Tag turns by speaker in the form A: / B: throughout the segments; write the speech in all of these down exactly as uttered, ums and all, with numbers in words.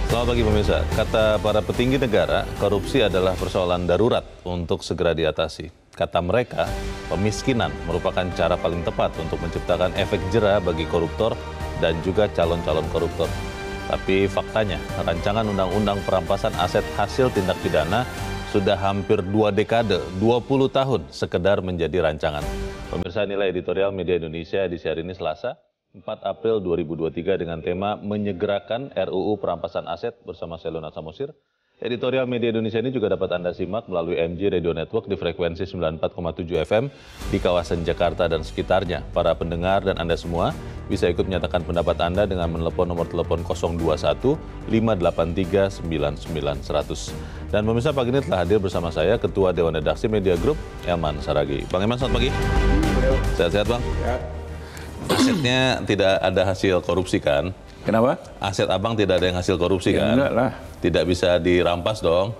A: Selamat pagi pemirsa. Kata para petinggi negara, korupsi adalah persoalan darurat untuk segera diatasi. Kata mereka, pemiskinan merupakan cara paling tepat untuk menciptakan efek jera bagi koruptor dan juga calon-calon koruptor. Tapi faktanya, rancangan undang-undang perampasan aset hasil tindak pidana sudah hampir dua dekade, dua puluh tahun sekedar menjadi rancangan. Pemirsa, nilai editorial Media Indonesia edisi hari ini Selasa, empat April dua ribu dua puluh tiga dengan tema Menyegerakan R U U Perampasan Aset bersama saya Leonard Samosir. Editorial Media Indonesia ini juga dapat Anda simak melalui M J Radio Network di frekuensi sembilan puluh empat koma tujuh F M di kawasan Jakarta dan sekitarnya. Para pendengar dan Anda semua bisa ikut menyatakan pendapat Anda dengan menelepon nomor telepon nol dua satu lima delapan tiga sembilan sembilan seratus. Dan pemirsa, pagi ini telah hadir bersama saya Ketua Dewan Redaksi Media Group, Elman Saragih. Bang Elman, selamat pagi. Sehat-sehat, Bang?
B: Ya.
A: Asetnya tidak ada hasil korupsi kan?
B: Kenapa?
A: Aset abang tidak ada yang hasil korupsi
B: Ya,
A: kan?
B: enggak lah.
A: Tidak bisa dirampas dong.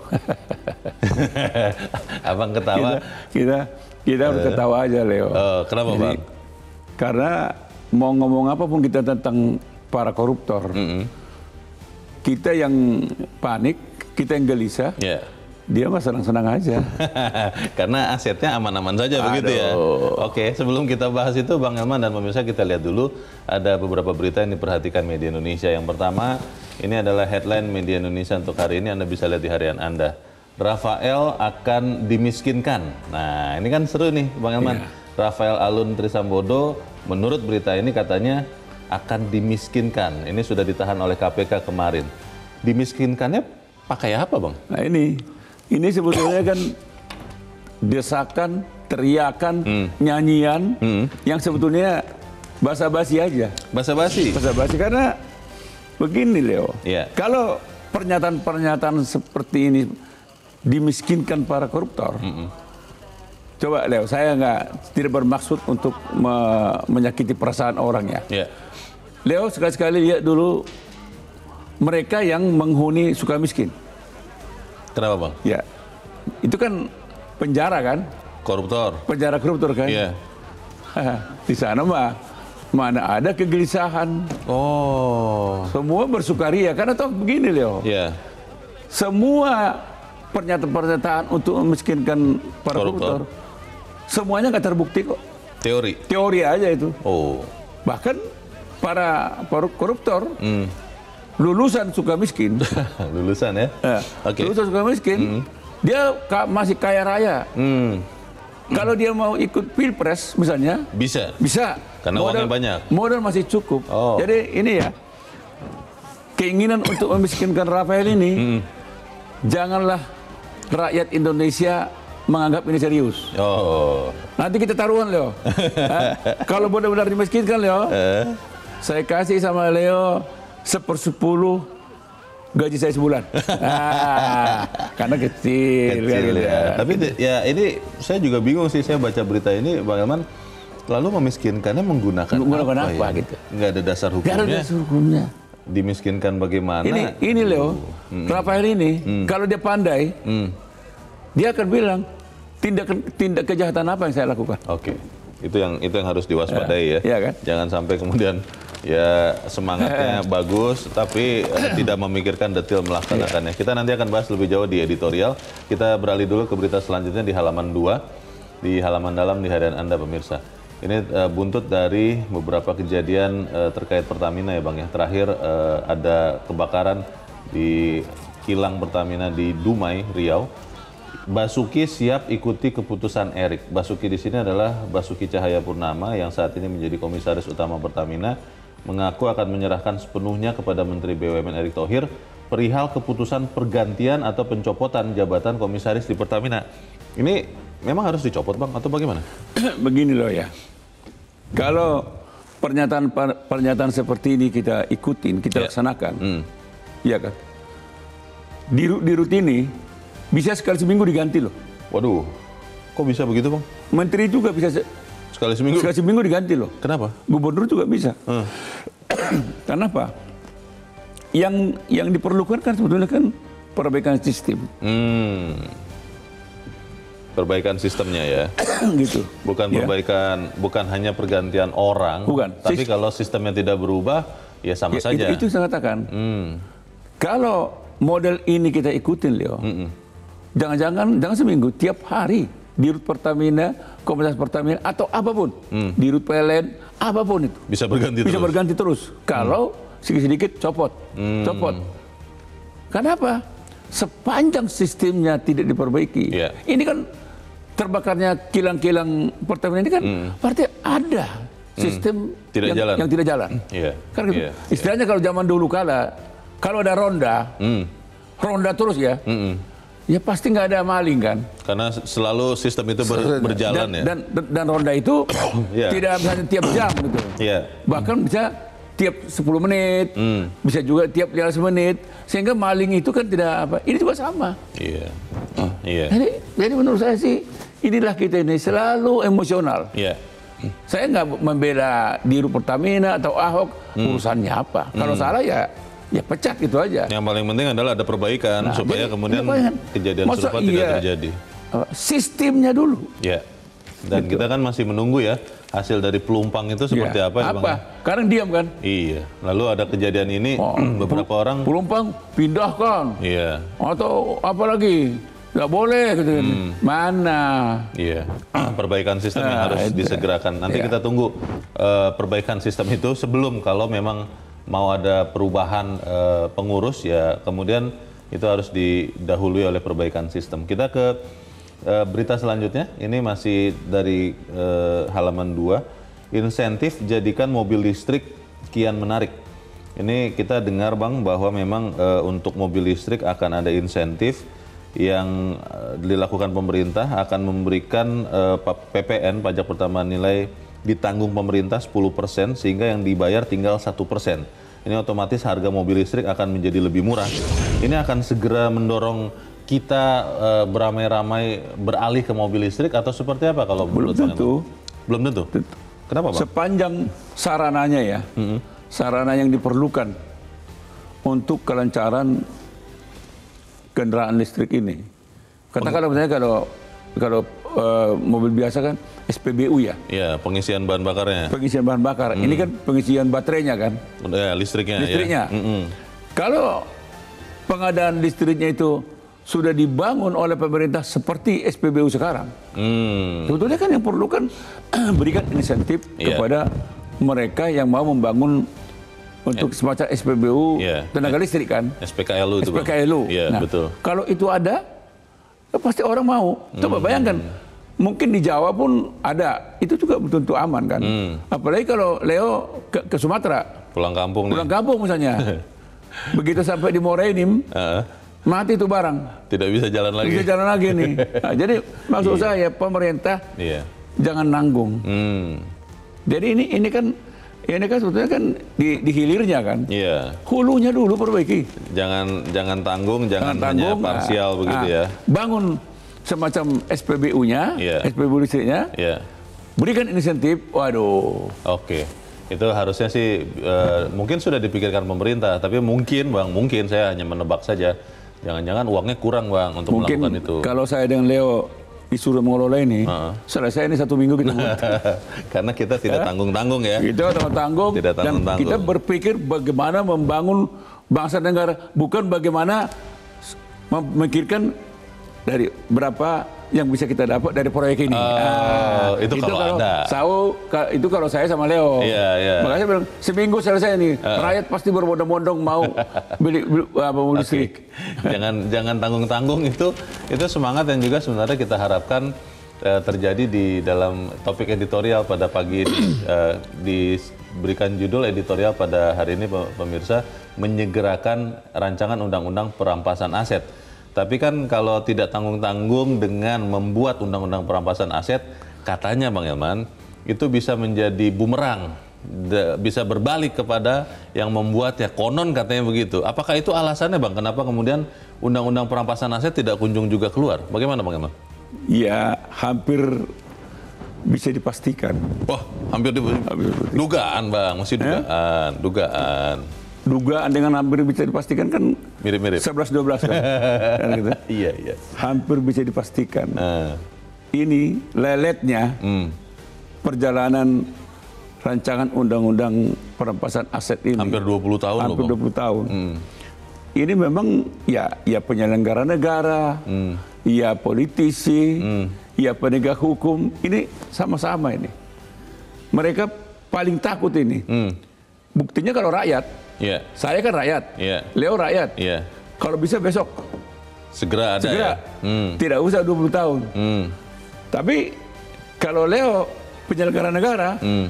A: Abang ketawa.
B: Kita kita, kita harus ketawa aja, Leo.
A: Uh, kenapa,
B: Jadi,
A: Bang?
B: Karena mau ngomong apapun kita tentang para koruptor,
A: Mm-hmm.
B: kita yang panik, kita yang gelisah,
A: Ya.
B: dia mah senang-senang aja.
A: Karena asetnya aman-aman saja. Aduh. Begitu ya. Oke, sebelum kita bahas itu, Bang Elman dan pemirsa, kita lihat dulu ada beberapa berita yang diperhatikan Media Indonesia. Yang pertama, ini adalah headline Media Indonesia untuk hari ini. Anda bisa lihat di harian Anda. Rafael akan dimiskinkan. Nah, ini kan seru nih, Bang Elman. Yeah. Rafael Alun Trisambodo, menurut berita ini katanya akan dimiskinkan. Ini sudah ditahan oleh K P K kemarin. Dimiskinkannya pakai apa, Bang?
B: Nah ini, ini sebetulnya kan desakan, teriakan, hmm. nyanyian hmm. yang sebetulnya basa-basi aja.
A: Basa-basi?
B: Basa-basi karena begini, Leo.
A: Yeah.
B: Kalau pernyataan-pernyataan seperti ini dimiskinkan para koruptor, mm-hmm. coba, Leo, saya nggak tidak bermaksud untuk me menyakiti perasaan orang ya. Yeah. Leo, sekali-sekali lihat dulu mereka yang menghuni Sukamiskin.
A: Kenapa, Bang?
B: Ya, itu kan penjara kan?
A: Koruptor.
B: Penjara koruptor kan?
A: Iya.
B: Di sana mah mana ada kegelisahan.
A: Oh.
B: Semua bersukaria karena toh begini, Leo.
A: Iya.
B: Semua pernyataan-pernyataan untuk memiskinkan para koruptor, semuanya nggak terbukti kok.
A: Teori.
B: Teori aja itu.
A: Oh.
B: Bahkan para koruptor.
A: Mm.
B: Lulusan Sukamiskin,
A: lulusan ya,
B: eh,
A: okay.
B: lulusan Sukamiskin, mm. dia ka masih kaya raya. Mm. Kalau dia mau ikut pilpres misalnya,
A: bisa,
B: bisa,
A: karena
B: modal,
A: uangnya banyak,
B: modal masih cukup. Oh. Jadi ini ya, keinginan untuk memiskinkan Rafael ini, mm. janganlah rakyat Indonesia menganggap ini serius. Oh. Nanti kita taruhan, Leo. Kalau benar-benar dimiskinkan, Leo, eh. saya kasih sama Leo sepersepuluh gaji saya sebulan. Ah, karena kecil.
A: Kecil ya.
B: ya.
A: Tapi ya ini saya juga bingung sih, saya baca berita ini, Bang Elman, lalu memiskinkannya menggunakan,
B: menggunakan
A: apa,
B: apa
A: ya?
B: gitu?
A: Nggak ada dasar hukumnya.
B: Nggak ada dasar hukumnya.
A: Dimiskinkan bagaimana?
B: Ini, ini Leo, hmm. Rafael ini, hmm. kalau dia pandai, hmm. dia akan bilang tindak tindak kejahatan apa yang saya lakukan.
A: Oke, itu yang itu yang harus diwaspadai ya.
B: Ya, ya kan?
A: Jangan sampai kemudian ya semangatnya bagus tapi uh, tidak memikirkan detail melaksanakannya. Kita nanti akan bahas lebih jauh di editorial. Kita beralih dulu ke berita selanjutnya di halaman dua, di halaman dalam di harian Anda pemirsa. Ini uh, buntut dari beberapa kejadian uh, terkait Pertamina ya, Bang ya. Terakhir uh, ada kebakaran di kilang Pertamina di Dumai, Riau. Basuki siap ikuti keputusan Erik. Basuki di sini adalah Basuki Cahayapurnama yang saat ini menjadi komisaris utama Pertamina, mengaku akan menyerahkan sepenuhnya kepada Menteri B U M N Erick Thohir perihal keputusan pergantian atau pencopotan jabatan komisaris di Pertamina. Ini memang harus dicopot, Bang, atau bagaimana?
B: Begini loh ya, kalau pernyataan pernyataan seperti ini kita ikutin, kita yeah. laksanakan, hmm. ya kan? Di, di rut ini bisa sekali seminggu diganti loh. Waduh,
A: kok bisa begitu, Bang?
B: Menteri juga bisa se
A: sekali seminggu.
B: Sekali seminggu diganti loh.
A: Kenapa?
B: Gubernur juga bisa. Hmm. Kenapa? Yang yang diperlukan kan sebetulnya kan perbaikan sistem. Hmm.
A: Perbaikan sistemnya ya.
B: Gitu.
A: Bukan
B: ya.
A: perbaikan, bukan hanya pergantian orang.
B: Bukan.
A: Tapi
B: Sis
A: kalau sistemnya tidak berubah, ya sama
B: ya,
A: saja.
B: Itu, itu saya katakan. Hmm. Kalau model ini kita ikutin, Leo, jangan-jangan jangan seminggu, tiap hari di Rut Pertamina, Komunitas Pertamina atau apapun, mm. di Rut P L N, apapun itu
A: bisa berganti
B: bisa
A: terus.
B: berganti terus. Kalau mm. sedikit-sedikit copot, mm. copot. Kenapa? Sepanjang sistemnya tidak diperbaiki. Yeah. Ini kan terbakarnya kilang-kilang Pertamina ini kan mm. berarti ada sistem
A: mm. tidak
B: yang,
A: jalan.
B: yang tidak jalan.
A: Yeah.
B: Kan gitu.
A: Yeah.
B: Istilahnya yeah. kalau zaman dulu kala, kalau ada ronda, mm. ronda terus ya, mm -mm. ya pasti nggak ada maling kan.
A: Karena selalu sistem itu ber, berjalan
B: dan,
A: ya.
B: Dan, dan, dan ronda itu yeah. tidak bisa tiap jam gitu. Yeah. Bahkan bisa tiap sepuluh menit, mm. bisa juga tiap lima belas menit, sehingga maling itu kan tidak apa. Ini juga sama.
A: Iya. Yeah. Uh, yeah.
B: Jadi, jadi menurut saya sih inilah kita ini selalu emosional. Iya. Yeah. Saya nggak membela di Rut Pertamina atau Ahok, mm. urusannya apa. Kalau mm. salah ya ya pecat gitu aja. Yang
A: paling penting adalah ada perbaikan nah, supaya jadi, kemudian kejadian
B: Masa
A: serupa
B: iya,
A: tidak terjadi.
B: Sistemnya dulu.
A: Ya. Dan gitu. Kita kan masih menunggu ya hasil dari pelumpang itu seperti ya. apa.
B: Apa? Sekarang diam kan?
A: Iya. Lalu ada kejadian ini oh, beberapa orang.
B: Pelumpang pindahkan.
A: Iya.
B: Atau apa lagi? Nggak boleh gitu. Hmm. Mana?
A: Iya. Perbaikan sistem yang harus nah, disegerakan. Nanti ya. kita tunggu uh, perbaikan sistem itu sebelum kalau memang mau ada perubahan uh, pengurus ya kemudian itu harus didahului oleh perbaikan sistem. Kita ke uh, berita selanjutnya. Ini masih dari uh, halaman dua. Insentif jadikan mobil listrik kian menarik. Ini kita dengar Bang bahwa memang uh, untuk mobil listrik akan ada insentif yang uh, dilakukan pemerintah akan memberikan uh, P P N pajak pertambahan nilai ditanggung pemerintah sepuluh persen sehingga yang dibayar tinggal satu persen. Ini otomatis harga mobil listrik akan menjadi lebih murah. Ini akan segera mendorong kita uh, beramai-ramai beralih ke mobil listrik atau seperti apa kalau
B: belum tentu.
A: Belum tentu.
B: tentu.
A: Kenapa Bang?
B: Sepanjang sarananya ya, mm-hmm. sarana yang diperlukan untuk kelancaran kendaraan listrik ini. Katakanlah misalnya kalau kalau uh, mobil biasa kan S P B U ya.
A: Iya, pengisian bahan bakarnya.
B: Pengisian bahan bakar. Hmm. Ini kan pengisian baterainya kan.
A: Ya, listriknya.
B: Listriknya.
A: Ya. Mm-hmm.
B: Kalau pengadaan listriknya itu sudah dibangun oleh pemerintah seperti S P B U sekarang, hmm. sebetulnya kan yang perlu kan berikan insentif yeah. kepada mereka yang mau membangun untuk semacam S P B U yeah. tenaga listrik kan.
A: S P K L U itu.
B: S P K L U.
A: Yeah,
B: nah,
A: betul.
B: Kalau itu ada, ya pasti orang mau. Coba hmm. bayangkan, mungkin di Jawa pun ada, itu juga tentu aman kan. Hmm. Apalagi kalau Leo ke, ke Sumatera.
A: Pulang kampung.
B: Pulang nih. kampung misalnya. Begitu sampai di Morenim, uh. mati itu barang.
A: Tidak bisa jalan lagi.
B: Bisa jalan lagi nih. Nah, jadi maksud yeah. saya pemerintah yeah. jangan nanggung. Hmm. Jadi ini ini kan ini kan sebetulnya kan di, di hilirnya kan. Iya. Hulunya dulu perbaiki.
A: Jangan jangan tanggung, jangan, jangan hanya tanggung, parsial nah, begitu nah, ya.
B: Bangun semacam S P B U-nya, yeah. S P B U listriknya. Yeah. Berikan insentif. Waduh.
A: Oke. Itu harusnya sih uh, mungkin sudah dipikirkan pemerintah, tapi mungkin Bang, mungkin saya hanya menebak saja. Jangan-jangan uangnya kurang Bang untuk
B: mungkin
A: melakukan itu.
B: Kalau saya dengan Leo disuruh mengelola ini, uh-huh. selesai ini satu minggu kita buat.
A: Karena kita tidak tanggung-tanggung ya.
B: Kita tanggung-tanggung
A: tidak tanggung
B: dan kita berpikir bagaimana membangun bangsa negara, bukan bagaimana memikirkan dari berapa yang bisa kita dapat dari proyek ini.
A: Oh, nah, itu, itu kalau, kalau ada.
B: Sau, itu kalau saya sama Leo.
A: Iya, iya.
B: Makanya saya bilang seminggu selesai nih, uh. rakyat pasti berbondong-bondong mau beli, beli apa mobil listrik.
A: Okay. jangan jangan tanggung-tanggung itu itu semangat yang juga sebenarnya kita harapkan uh, terjadi di dalam topik editorial pada pagi ini. uh, diberikan judul editorial pada hari ini pemirsa, menyegerakan rancangan undang-undang perampasan aset. Tapi kan kalau tidak tanggung-tanggung dengan membuat undang-undang perampasan aset, katanya Bang Elman, itu bisa menjadi bumerang, de, bisa berbalik kepada yang membuat ya konon katanya begitu. Apakah itu alasannya Bang, kenapa kemudian undang-undang perampasan aset tidak kunjung juga keluar? Bagaimana Bang Elman?
B: Ya hampir bisa dipastikan.
A: Wah, hampir dipastikan. Dugaan Bang, masih dugaan, eh? dugaan.
B: Dugaan dengan hampir bisa dipastikan kan
A: mirip-mirip
B: sebelas dua belas kan, kan gitu.
A: Iya, iya.
B: Hampir bisa dipastikan. Uh. Ini leletnya mm. perjalanan rancangan undang-undang perampasan aset ini.
A: Hampir dua puluh tahun
B: Hampir
A: loh,
B: dua puluh tahun. Mm. ini memang ya ya penyelenggara negara, hmm. ya politisi, hmm. ya penegak hukum, ini sama-sama ini. Mereka paling takut ini. Hmm. Buktinya kalau rakyat, yeah. saya kan rakyat, yeah. Leo rakyat. Yeah. Kalau bisa besok
A: segera ada.
B: Segera.
A: Ya? Hmm.
B: Tidak usah dua puluh tahun.
A: Hmm.
B: Tapi kalau Leo penyelenggara negara, hmm.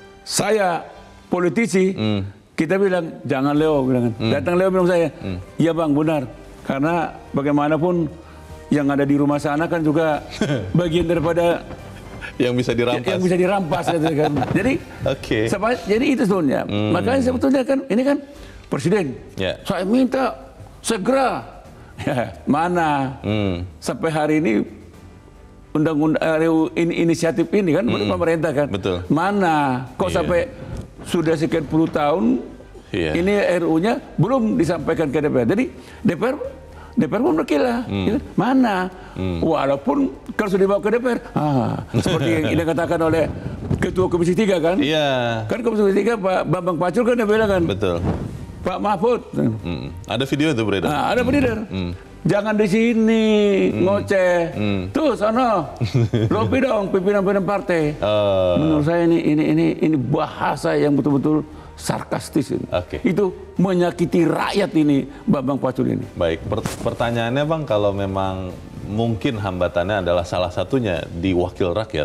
B: saya politisi, hmm. kita bilang jangan Leo, bilang. Hmm. Datang Leo bilang saya, iya hmm. bang benar, karena bagaimanapun yang ada di rumah sana kan juga bagian daripada
A: yang bisa dirampas,
B: yang bisa dirampas gitu kan. Jadi, okay. jadi itu sebetulnya. Hmm. Makanya sebetulnya kan ini kan presiden, yeah. saya minta segera, ya, mana hmm. sampai hari ini undang-undang ini inisiatif ini kan hmm. pemerintah kan, betul. Mana kok yeah. sampai sudah sekian puluh tahun yeah. ini R U-nya belum disampaikan ke D P R. Jadi D P R D P R pun berkilah, hmm. ya, mana hmm. walaupun kalau sudah dibawa ke D P R, ah, seperti yang ini katakan oleh Ketua Komisi tiga kan, yeah. kan Komisi tiga Pak Bambang Pacul kan dia bilang kan, betul. Pak Mahfud,
A: hmm. ada video itu beredar,
B: nah, ada beredar. Hmm. Jangan di sini hmm. ngoceh, hmm. tuh sana, lobby dong pimpinan-pimpinan partai. Uh. Menurut saya ini ini ini ini bahasa yang betul-betul sarkastis ini. Okay. Itu menyakiti rakyat ini, Bambang Pacul ini.
A: Baik, pertanyaannya Bang, kalau memang mungkin hambatannya adalah salah satunya di wakil rakyat,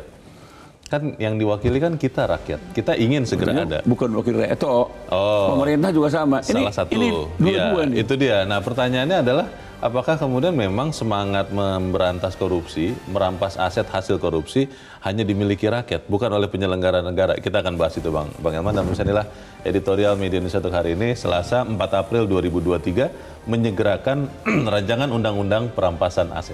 A: kan yang diwakili kan kita rakyat, kita ingin segera Maksudnya, ada.
B: Bukan wakil rakyat, toh. Oh. Pemerintah juga sama.
A: Salah
B: ini,
A: satu.
B: Ini dua-dua
A: ya, itu dia. Nah pertanyaannya adalah, apakah kemudian memang semangat memberantas korupsi, merampas aset hasil korupsi hanya dimiliki rakyat, bukan oleh penyelenggara negara? Kita akan bahas itu Bang. Bang Elman, dan misalnya editorial Media Indonesia untuk hari ini, Selasa empat April dua ribu dua puluh tiga, menyegerakan rancangan undang-undang perampasan aset.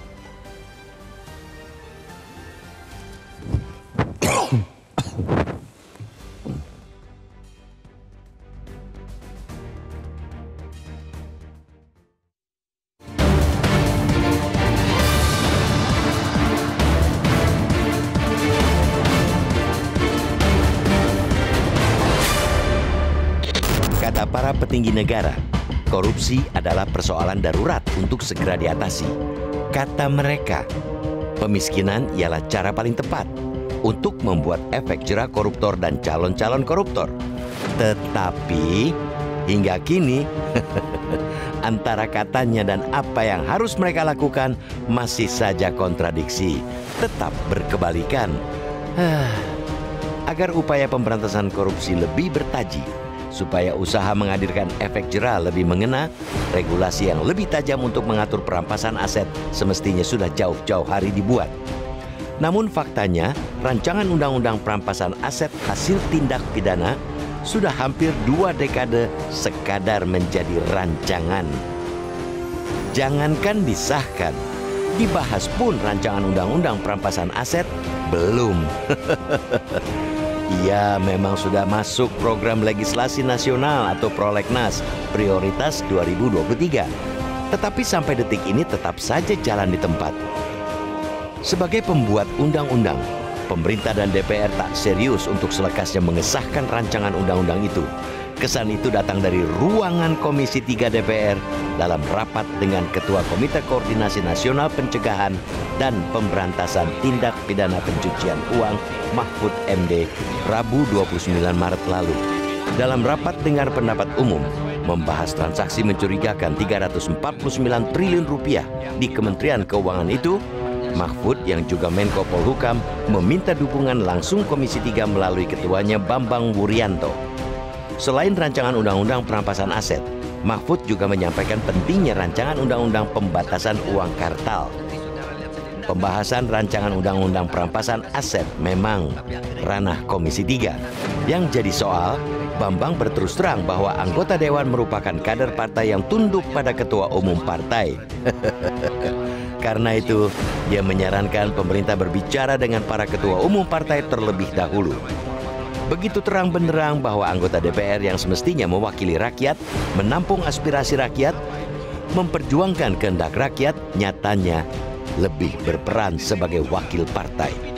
C: Kata para petinggi negara, korupsi adalah persoalan darurat untuk segera diatasi. Kata mereka, pemiskinan ialah cara paling tepat untuk membuat efek jera koruptor dan calon-calon koruptor. Tetapi hingga kini antara katanya dan apa yang harus mereka lakukan masih saja kontradiksi, tetap berkebalikan. Agar upaya pemberantasan korupsi lebih bertaji, supaya usaha menghadirkan efek jera lebih mengena, regulasi yang lebih tajam untuk mengatur perampasan aset semestinya sudah jauh-jauh hari dibuat. Namun faktanya, rancangan undang-undang perampasan aset hasil tindak pidana sudah hampir dua dekade sekadar menjadi rancangan. Jangankan disahkan, dibahas pun rancangan undang-undang perampasan aset belum. Ia memang sudah masuk program legislasi nasional atau prolegnas prioritas dua ribu dua puluh tiga. Tetapi sampai detik ini tetap saja jalan di tempat. Sebagai pembuat undang-undang, pemerintah dan D P R tak serius untuk selekasnya mengesahkan rancangan undang-undang itu. Kesan itu datang dari ruangan Komisi tiga D P R dalam rapat dengan Ketua Komite Koordinasi Nasional Pencegahan dan Pemberantasan Tindak Pidana Pencucian Uang Mahfud M D Rabu dua puluh sembilan Maret lalu. Dalam rapat dengar pendapat umum membahas transaksi mencurigakan tiga ratus empat puluh sembilan triliun rupiah di Kementerian Keuangan itu, Mahfud yang juga Menko Polhukam meminta dukungan langsung Komisi tiga melalui ketuanya Bambang Wuryanto. Selain rancangan undang-undang perampasan aset, Mahfud juga menyampaikan pentingnya rancangan undang-undang pembatasan uang kartal. Pembahasan rancangan undang-undang perampasan aset memang ranah Komisi tiga. Yang jadi soal, Bambang berterus terang bahwa anggota dewan merupakan kader partai yang tunduk pada ketua umum partai. Karena itu, dia menyarankan pemerintah berbicara dengan para ketua umum partai terlebih dahulu. Begitu terang benderang bahwa anggota D P R yang semestinya mewakili rakyat, menampung aspirasi rakyat, memperjuangkan kehendak rakyat, nyatanya lebih berperan sebagai wakil partai.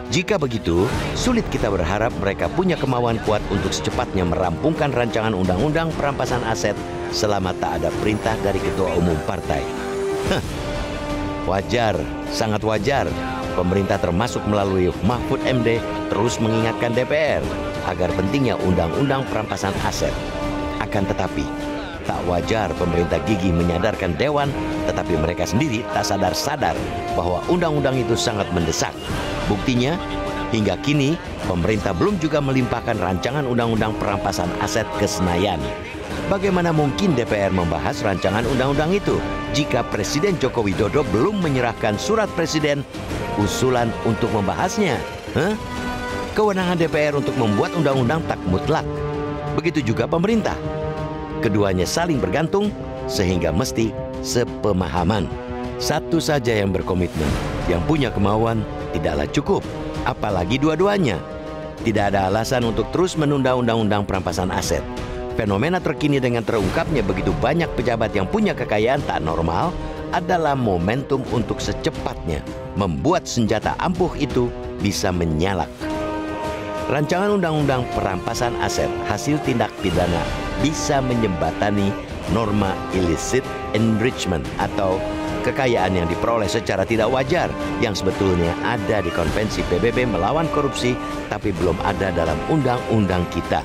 C: Jika begitu, sulit kita berharap mereka punya kemauan kuat untuk secepatnya merampungkan rancangan undang-undang perampasan aset selama tak ada perintah dari ketua umum partai. Hah. Wajar, sangat wajar, pemerintah termasuk melalui Mahfud M D terus mengingatkan D P R agar pentingnya undang-undang perampasan aset. Akan tetapi, tak wajar pemerintah gigih menyadarkan Dewan, tetapi mereka sendiri tak sadar-sadar bahwa undang-undang itu sangat mendesak. Buktinya, hingga kini pemerintah belum juga melimpahkan rancangan undang-undang perampasan aset ke Senayan. Bagaimana mungkin D P R membahas rancangan undang-undang itu jika Presiden Joko Widodo belum menyerahkan surat presiden usulan untuk membahasnya? Huh? Kewenangan D P R untuk membuat undang-undang tak mutlak. Begitu juga pemerintah. Keduanya saling bergantung sehingga mesti sepemahaman. Satu saja yang berkomitmen, yang punya kemauan tidaklah cukup, apalagi dua-duanya. Tidak ada alasan untuk terus menunda undang-undang perampasan aset. Fenomena terkini dengan terungkapnya begitu banyak pejabat yang punya kekayaan tak normal adalah momentum untuk secepatnya membuat senjata ampuh itu bisa menyalak. Rancangan undang-undang perampasan aset hasil tindak pidana bisa menjembatani norma illicit enrichment atau kekayaan yang diperoleh secara tidak wajar yang sebetulnya ada di Konvensi P B B melawan korupsi tapi belum ada dalam undang-undang kita.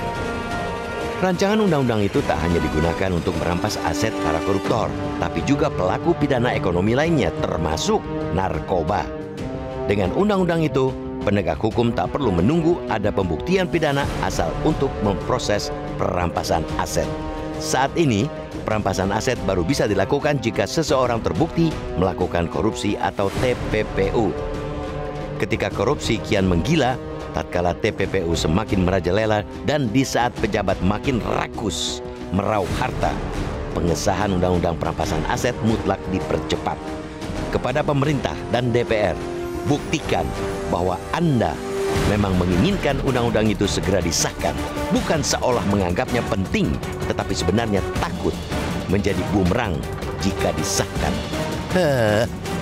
C: Rancangan undang-undang itu tak hanya digunakan untuk merampas aset para koruptor, tapi juga pelaku pidana ekonomi lainnya termasuk narkoba. Dengan undang-undang itu, penegak hukum tak perlu menunggu ada pembuktian pidana asal untuk memproses perampasan aset. Saat ini, perampasan aset baru bisa dilakukan jika seseorang terbukti melakukan korupsi atau T P P U. Ketika korupsi kian menggila, tatkala T P P U semakin merajalela dan di saat pejabat makin rakus meraup harta, pengesahan undang-undang perampasan aset mutlak dipercepat. Kepada pemerintah dan D P R, buktikan bahwa Anda memang menginginkan undang-undang itu segera disahkan, bukan seolah menganggapnya penting, tetapi sebenarnya takut menjadi bumerang jika disahkan. Heh.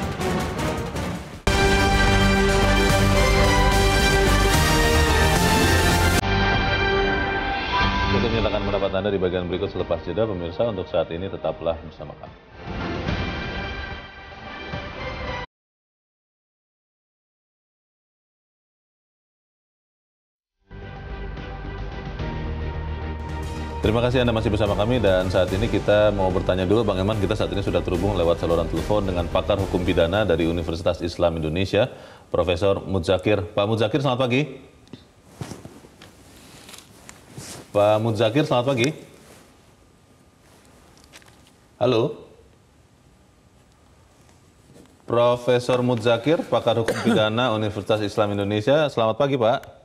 A: Untuk menyatakan pendapat Anda di bagian berikut selepas jeda, pemirsa, untuk saat ini tetaplah bersama kami. Terima kasih Anda masih bersama kami dan saat ini kita mau bertanya dulu Bang Eman, kita saat ini sudah terhubung lewat saluran telepon dengan pakar hukum pidana dari Universitas Islam Indonesia, Profesor Mudzakir. Pak Mudzakir, selamat pagi. Pak Mudzakir, selamat pagi. Halo. Profesor Mudzakir, pakar hukum pidana Universitas Islam Indonesia, selamat pagi Pak.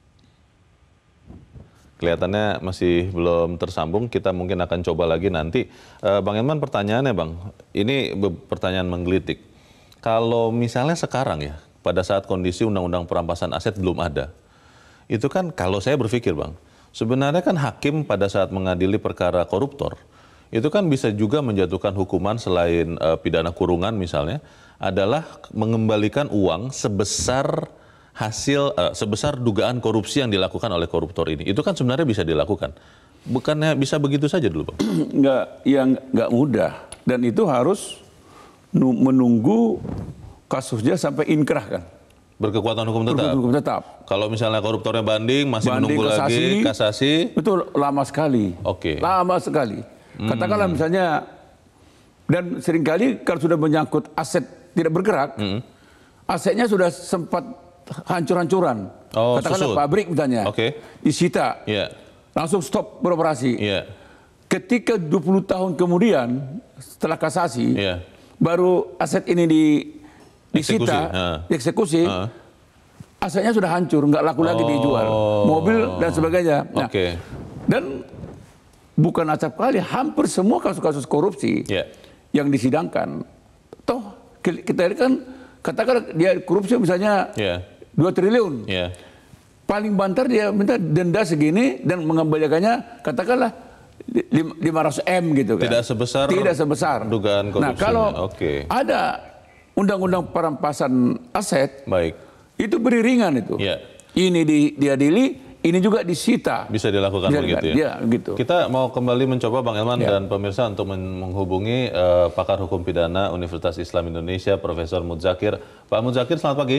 A: Kelihatannya masih belum tersambung, kita mungkin akan coba lagi nanti. Uh, Bang Eman, pertanyaannya Bang, ini pertanyaan menggelitik. Kalau misalnya sekarang ya, pada saat kondisi undang-undang perampasan aset belum ada, itu kan kalau saya berpikir Bang, sebenarnya kan hakim pada saat mengadili perkara koruptor, itu kan bisa juga menjatuhkan hukuman selain uh, pidana kurungan misalnya, adalah mengembalikan uang sebesar hasil uh, sebesar dugaan korupsi yang dilakukan oleh koruptor ini. Itu kan sebenarnya bisa dilakukan. Bukannya bisa begitu saja dulu, Bang?
B: Nggak, yang nggak mudah. Dan itu harus menunggu kasusnya sampai inkrah kan.
A: Berkekuatan hukum tetap?
B: Berkekuatan hukum tetap.
A: Kalau misalnya koruptornya banding, masih banding, menunggu kasasi, lagi kasasi?
B: Itu lama sekali.
A: Oke. Okay.
B: Lama sekali. Katakanlah hmm. misalnya, dan seringkali kalau sudah menyangkut aset tidak bergerak, hmm. asetnya sudah sempat hancur-hancuran. Oh, katakanlah susut. Pabrik misalnya, okay. disita, yeah. langsung stop beroperasi. Yeah. Ketika dua puluh tahun kemudian setelah kasasi, yeah. baru aset ini di, disita, uh. dieksekusi, uh. asetnya sudah hancur, nggak laku oh. lagi dijual, mobil dan sebagainya. Nah, okay. Dan bukan acap kali, hampir semua kasus-kasus korupsi yeah. yang disidangkan, toh kita lihat kan, katakan dia korupsi misalnya yeah. dua triliun. Yeah. Paling banter dia minta denda segini dan mengembalikannya katakanlah lima ratus M gitu kan.
A: Tidak sebesar
B: Tidak sebesar
A: dugaan korupsi.
B: Nah, kalau
A: okay.
B: ada undang-undang perampasan aset, baik. Itu beriringan itu.
A: Ya.
B: Ini di, diadili, ini juga disita.
A: Bisa dilakukan
B: Bisa
A: begitu ya?
B: Ya, gitu.
A: Kita mau kembali mencoba Bang Elman
B: Ya.
A: dan pemirsa untuk men- menghubungi uh, pakar hukum pidana Universitas Islam Indonesia, Profesor Muzakir. Pak Muzakir, selamat pagi.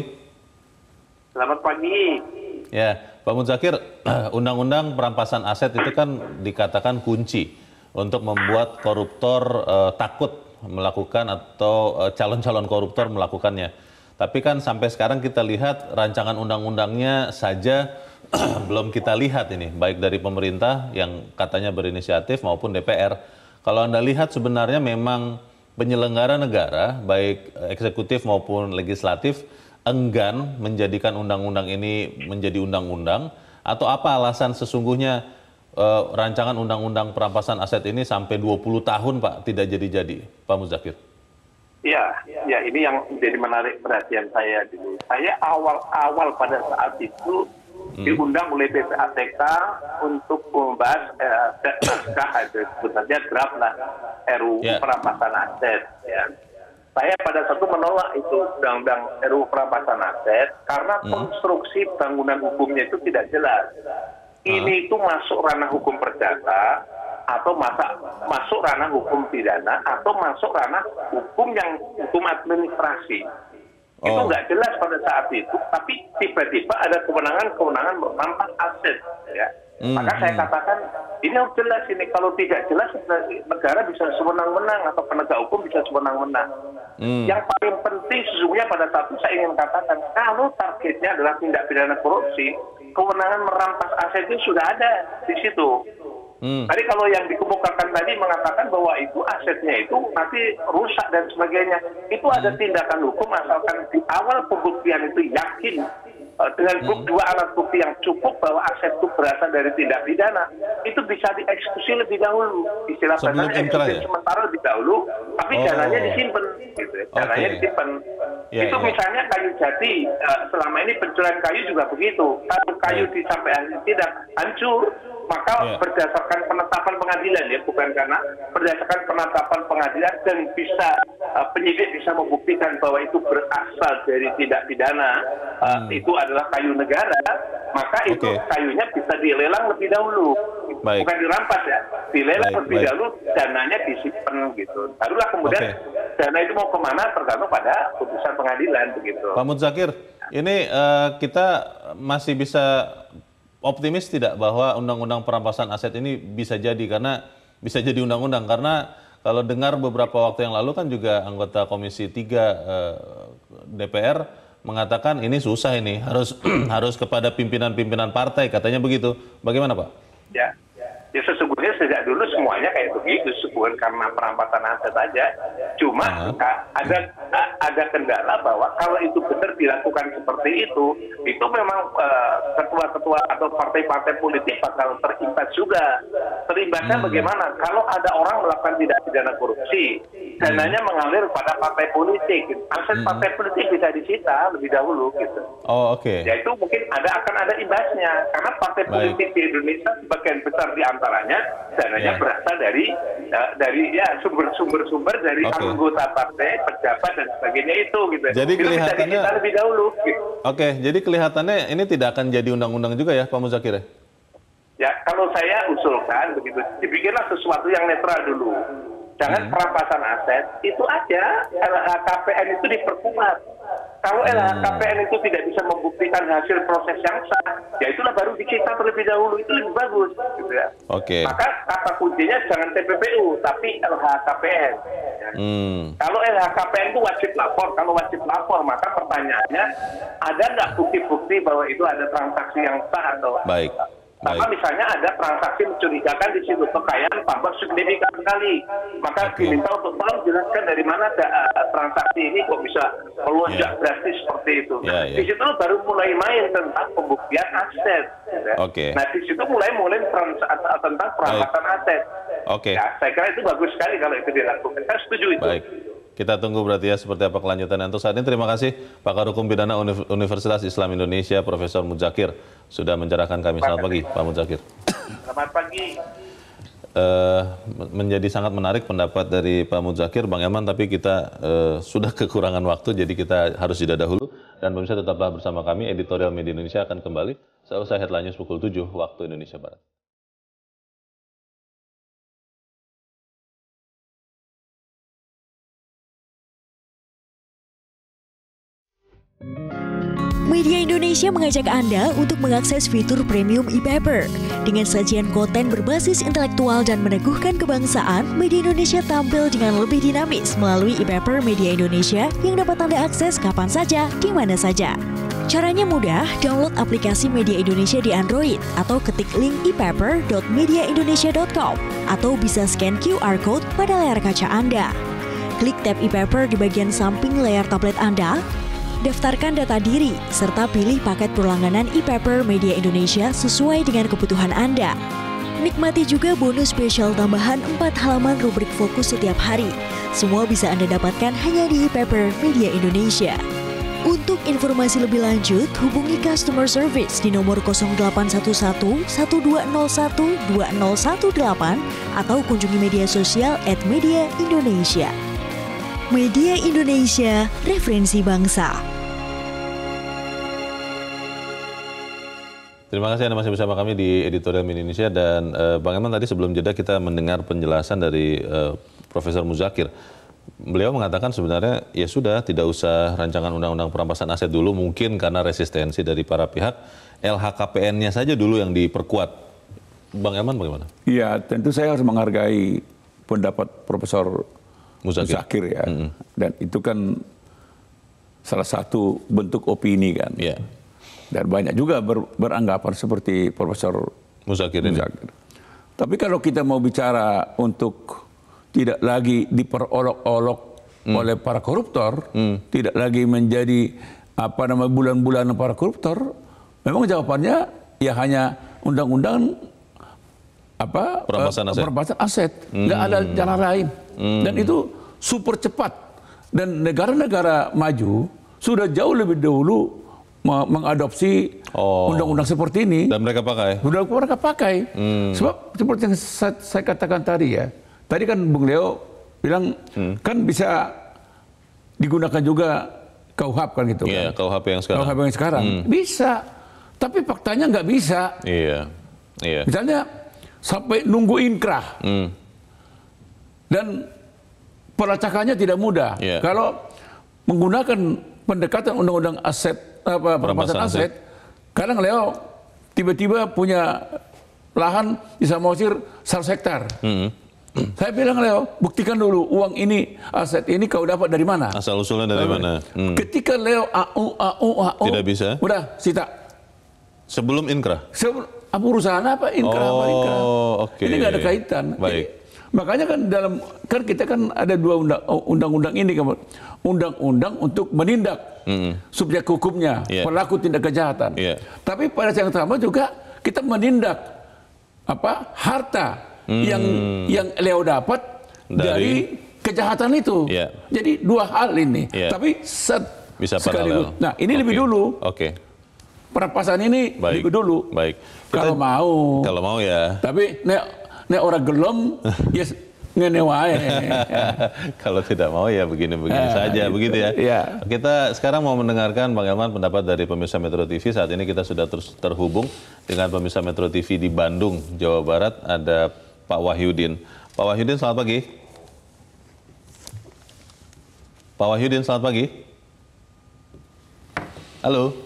D: Selamat pagi.
A: Ya, Pak Muzakir, undang-undang perampasan aset itu kan dikatakan kunci untuk membuat koruptor uh, takut melakukan atau uh, calon-calon koruptor melakukannya. Tapi kan sampai sekarang kita lihat rancangan undang-undangnya saja belum kita lihat ini, baik dari pemerintah yang katanya berinisiatif maupun D P R. Kalau Anda lihat sebenarnya memang penyelenggara negara, baik eksekutif maupun legislatif, enggan menjadikan undang-undang ini menjadi undang-undang, atau apa alasan sesungguhnya uh, rancangan undang-undang perampasan aset ini sampai dua puluh tahun Pak tidak jadi-jadi, Pak Muzakir?
D: Ya, ya ini yang menjadi menarik perhatian saya dulu. Saya awal-awal pada saat itu hmm. diundang oleh P P A T K untuk membahas eh, naskah itu sebenarnya draft lah R U U yeah. perampasan aset. Ya. Saya pada satu menolak itu undang-undang R U U perampasan aset karena hmm. konstruksi bangunan hukumnya itu tidak jelas. Ini itu masuk ranah hukum perdata atau masa, masuk ranah hukum pidana atau masuk ranah hukum yang hukum administrasi. Oh. Itu nggak jelas pada saat itu, tapi tiba-tiba ada kewenangan-kewenangan merampas aset. Ya. Mm-hmm. Maka saya katakan ini harus jelas ini. Kalau tidak jelas negara bisa sewenang-wenang atau penegak hukum bisa sewenang-wenang. Mm. Yang paling penting sesungguhnya pada saat itu saya ingin katakan kalau targetnya adalah tindak pidana korupsi, kewenangan merampas aset itu sudah ada di situ. Hmm. Tadi kalau yang dikemukakan tadi mengatakan bahwa itu asetnya itu nanti rusak dan sebagainya, itu ada tindakan hukum asalkan di awal pembuktian itu yakin uh, dengan hmm. dua alat bukti yang cukup bahwa aset itu berasal dari tindak pidana, itu bisa dieksekusi lebih dahulu. Istilah
A: sebelum
D: eksekusi ya? Sementara lebih dahulu, tapi oh. dananya disimpan, gitu. Dananya okay. disimpan. Ya, itu ya. Misalnya kayu jati, uh, selama ini pencurian kayu juga begitu. Kalau kayu ya. Sampai tidak hancur, maka yeah. berdasarkan penetapan pengadilan ya, bukan karena berdasarkan penetapan pengadilan dan bisa uh, penyidik bisa membuktikan bahwa itu berasal dari tindak pidana, uh, hmm. itu adalah kayu negara, maka okay. itu kayunya bisa dilelang lebih dahulu. Baik. Bukan dirampas ya, dilelang baik, lebih baik. dahulu, dananya disimpan gitu. Barulah kemudian okay. dana itu mau kemana tergantung pada putusan pengadilan begitu.
A: Pak Muzakir, ini uh, kita masih bisa optimis tidak bahwa undang-undang perampasan aset ini bisa jadi, karena bisa jadi undang-undang, karena kalau dengar beberapa waktu yang lalu kan juga anggota Komisi tiga eh, D P R mengatakan ini susah, ini harus harus kepada pimpinan-pimpinan partai, katanya begitu. Bagaimana Pak?
D: Ya, ya sesungguhnya sejak dulu semuanya kayak begitu, bukan karena perampasan aset aja. Cuma uh-huh. ada ada kendala bahwa kalau itu benar dilakukan seperti itu, itu memang uh, ketua-ketua atau partai-partai politik bakal terimbas juga. Terimbasnya hmm. bagaimana? Kalau ada orang melakukan tindak pidana korupsi, dananya hmm. mengalir pada partai politik. Aset hmm. partai politik bisa disita lebih dahulu gitu.
A: Oh, oke. Okay.
D: Ya itu mungkin ada akan ada imbasnya karena partai Baik. politik di Indonesia sebagian besar di antaranya dananya yeah. berasal dari uh, dari ya sumber-sumber sumber dari okay. anggota partai, pejabat dan sebagainya itu gitu.
A: Jadi
D: itu
A: kelihatannya
D: bisa lebih dahulu. Gitu.
A: Oke, okay, jadi kelihatannya ini tidak akan jadi undang-undang juga ya, Pak Muzakir?
D: Ya, kalau saya usulkan begitu, dibikinlah sesuatu yang netral dulu. Jangan hmm. perampasan aset, itu aja L H K P N itu diperkuat. Kalau L H K P N itu tidak bisa membuktikan hasil proses yang sah, ya itulah baru disita terlebih dahulu, itu lebih bagus, gitu ya.
A: Oke. Okay.
D: Maka kata kuncinya jangan T P P U, tapi L H K P N. Ya. Hmm. Kalau L H K P N itu wajib lapor, kalau wajib lapor maka pertanyaannya ada nggak bukti-bukti bahwa itu ada transaksi yang sah atau?
A: Baik.
D: Maka misalnya ada transaksi mencurigakan di situ, kekayaan tambah signifikan sekali. Maka okay. diminta untuk tolong jelaskan dari mana ada, uh, transaksi ini kok bisa melonjak yeah. drastis seperti itu. Yeah, yeah. Di situ baru mulai main tentang pembuktian aset. Ya. Okay. Nah di situ mulai mulai trans tentang perampasan aset. Oke. Okay. Ya, saya kira itu bagus sekali kalau itu dilakukan. Saya setuju itu.
A: Baik. Kita tunggu berarti ya seperti apa kelanjutannya. Untuk saat ini terima kasih Pakar Hukum Pidana Universitas Islam Indonesia Profesor Muzakir sudah mencerahkan kami. Selamat pagi Pak Muzakir.
D: Selamat pagi.
A: Uh, menjadi sangat menarik pendapat dari Pak Muzakir, Bang Elman, tapi kita uh, sudah kekurangan waktu, jadi kita harus jeda dahulu. Dan pemirsa tetaplah bersama kami, Editorial Media Indonesia akan kembali seusai Headline News pukul tujuh waktu Indonesia Barat.
E: Media Indonesia mengajak Anda untuk mengakses fitur premium e-paper. Dengan sajian konten berbasis intelektual dan meneguhkan kebangsaan, Media Indonesia tampil dengan lebih dinamis melalui e-paper Media Indonesia yang dapat Anda akses kapan saja, di mana saja. Caranya mudah, download aplikasi Media Indonesia di Android atau ketik link e paper dot media indonesia dot com atau bisa scan Q R code pada layar kaca Anda. Klik tab e-paper di bagian samping layar tablet Anda. Daftarkan data diri, serta pilih paket berlangganan e-paper Media Indonesia sesuai dengan kebutuhan Anda. Nikmati juga bonus spesial tambahan empat halaman rubrik fokus setiap hari. Semua bisa Anda dapatkan hanya di e-paper Media Indonesia. Untuk informasi lebih lanjut, hubungi customer service di nomor nol delapan satu satu, satu dua nol satu, dua nol satu delapan atau kunjungi media sosial at Media Indonesia. Media Indonesia, referensi bangsa.
A: Terima kasih Anda masih bersama kami di Editorial Media Indonesia, dan uh, Bang Elman, tadi sebelum jeda kita mendengar penjelasan dari uh, Profesor Muzakir. Beliau mengatakan sebenarnya ya sudah, tidak usah rancangan undang-undang perampasan aset dulu, mungkin karena resistensi dari para pihak, L H K P N-nya saja dulu yang diperkuat. Bang Elman bagaimana?
B: Iya, tentu saya harus menghargai pendapat Profesor Muzakir, Muzakir ya. Mm-hmm. Dan itu kan salah satu bentuk opini kan.
A: Yeah.
B: Dan banyak juga ber, beranggapan seperti Profesor
A: Muzakir ini.
B: Muzakir. Tapi kalau kita mau bicara untuk tidak lagi diperolok-olok hmm. oleh para koruptor, hmm. tidak lagi menjadi apa nama bulan-bulan para koruptor, memang jawabannya ya hanya undang-undang apa
A: perampasan aset.
B: Perampasan aset. Hmm. Nggak ada jalan lain. Hmm. Dan itu super cepat. Dan negara-negara maju sudah jauh lebih dahulu mengadopsi oh. undang-undang seperti ini.
A: Dan mereka pakai?
B: Sudah mereka pakai. Hmm. Sebab seperti yang saya, saya katakan tadi ya, tadi kan Bung Leo bilang hmm. kan bisa digunakan juga K U H A P kan gitu.
A: Iya,
B: kan?
A: K U H P yang sekarang.
B: K U H P yang sekarang. Hmm. Bisa. Tapi faktanya nggak bisa.
A: Iya. Iya.
B: Misalnya sampai nunggu inkrah. Hmm. Dan pelacakannya tidak mudah. Yeah. Kalau menggunakan pendekatan undang-undang aset apa perampasan aset, aset, kadang Leo tiba-tiba punya lahan di Samosir seratus hektar. Mm-hmm. Saya bilang Leo, buktikan dulu uang ini, aset ini kau dapat dari mana?
A: Asal usulnya dari mana?
B: Hmm. Ketika Leo A U A U A U
A: tidak bisa.
B: Udah sita. Sebelum
A: inkrah.
B: Sebelum apa urusan apa inkrah?
A: Oh,
B: apa inkrah?
A: Okay.
B: Ini nggak ada kaitan.
A: Baik.
B: Jadi, makanya kan dalam kan kita kan ada dua undang, undang-undang ini kan, undang-undang untuk menindak mm-hmm. subjek hukumnya, yeah. pelaku tindak kejahatan. Yeah. Tapi pada saat yang sama juga kita menindak apa harta mm. yang yang Leo dapat dari, dari kejahatan itu. Yeah. Jadi dua hal ini. Yeah. Tapi set
A: bisa
B: sekaligus. Nah ini okay. lebih dulu.
A: Oke. Okay.
B: Perampasan ini
A: Baik.
B: lebih dulu.
A: Baik.
B: Kita, kalau mau.
A: Kalau mau ya.
B: Tapi nek nek orang gelom ya ngene wae.
A: Kalau tidak mau ya begini-begini eh, saja, gitu. Begitu ya.
B: ya.
A: Kita sekarang mau mendengarkan Bang Elman pendapat dari pemirsa Metro T V. Saat ini kita sudah terus terhubung dengan pemirsa Metro T V di Bandung, Jawa Barat. Ada Pak Wahyudin. Pak Wahyudin, selamat pagi. Pak Wahyudin, selamat pagi. Halo.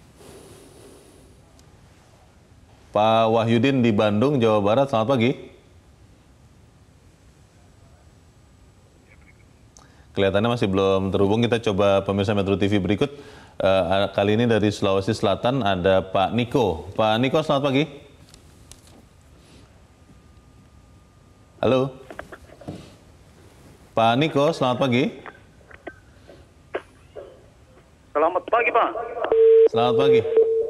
A: Pak Wahyudin di Bandung, Jawa Barat, selamat pagi. Kelihatannya masih belum terhubung. Kita coba pemirsa Metro T V berikut. Uh, kali ini dari Sulawesi Selatan ada Pak Niko. Pak Niko, selamat pagi. Halo. Pak Niko, selamat pagi.
F: Selamat pagi, Pak.
A: Selamat pagi.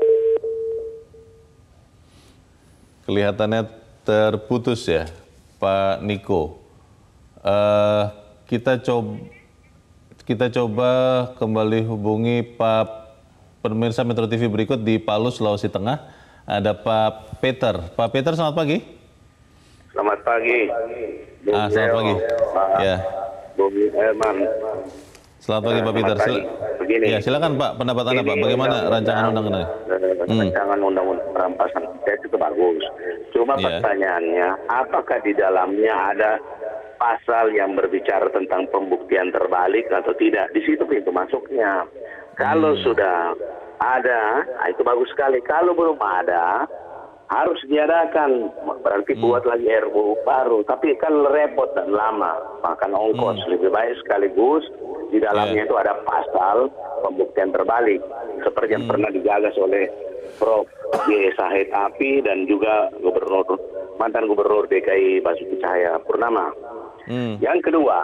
A: Kelihatannya terputus ya, Pak Niko. Uh, kita coba kita coba kembali hubungi Pak pemirsa Metro T V berikut di Palu, Sulawesi Tengah. Ada Pak Peter. Pak Peter, selamat pagi.
G: Selamat pagi.
A: Ah, selamat pagi. Ya.
G: Bung Herman.
A: Selamat pagi Pak Peter. Sil
G: Begini.
A: Ya, silakan Pak, pendapat Anda Pak. Bagaimana rancangan undang-undang?
G: Hmm. Rancangan undang-undang perampasan aset itu bagus. Cuma
A: yeah.
G: pertanyaannya, apakah di dalamnya ada pasal yang berbicara tentang pembuktian terbalik atau tidak? Di situ pintu masuknya. Kalau hmm. sudah ada, nah itu bagus sekali. Kalau belum ada, harus diadakan. Berarti hmm. buat lagi R U U baru. Tapi kan repot dan lama, makan ongkos. Hmm. Lebih baik sekaligus di dalamnya yeah. itu ada pasal pembuktian terbalik. Seperti yang hmm. pernah digagas oleh Prof G. Sahid Api dan juga Gubernur mantan Gubernur D K I Basuki Cahaya Purnama. Hmm. Yang kedua,